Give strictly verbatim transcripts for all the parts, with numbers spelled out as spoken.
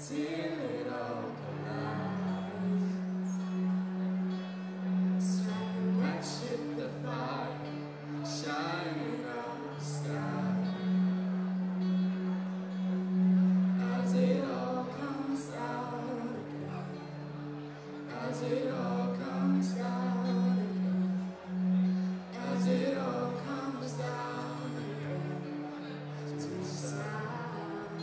till it all collides. Strike a match, hit the fire, shining up the sky. As it all comes down again, as it all comes down again, as it all comes down again to the sound.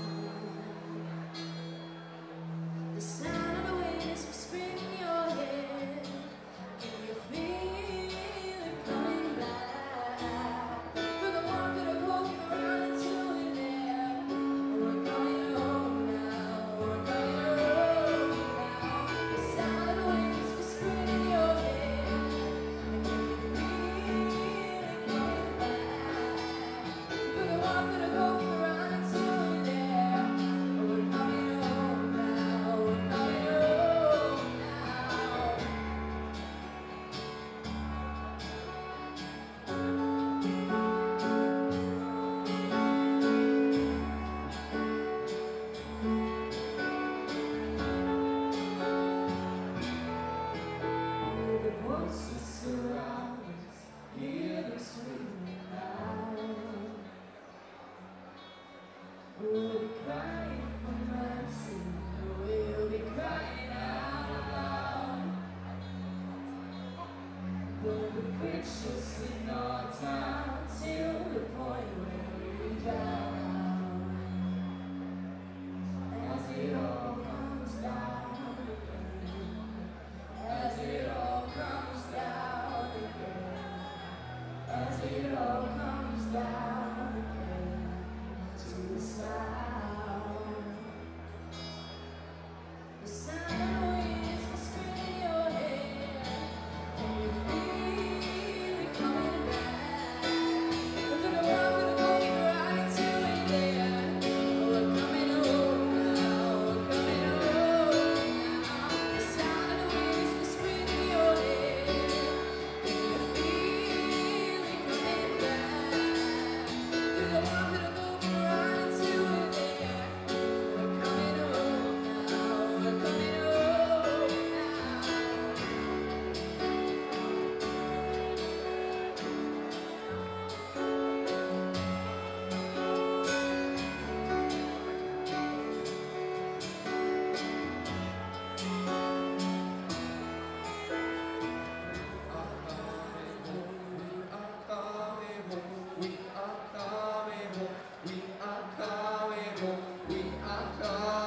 The sound of the wind is whispering in your head. Can you feel it coming back? For the one that I hope you're running to in there. We're coming home now, we're coming home now. The sound of the wind is whispering in your head. Can you feel it coming back? For the one that I hope you're running to in there. We're coming home now, we're coming home now. Hear the voices surround us, hear them screaming out. We'll be crying for mercy, we'll be crying out loud. Though the pictures in our town till the point where we drown. As it all comes down again, as it all comes down again, as it all comes down again to the sound. The sound of the wind is whispering in your head. Can you feel it coming back? Look at the one with the golden right to it there. We're coming home now, we're coming home now. The sound of the wind is whispering in your head. Can you feel it coming back? Look at the one with the golden right to it there. We're coming home now, we're coming home now. We are coming home, we are coming home, we are coming home, we are coming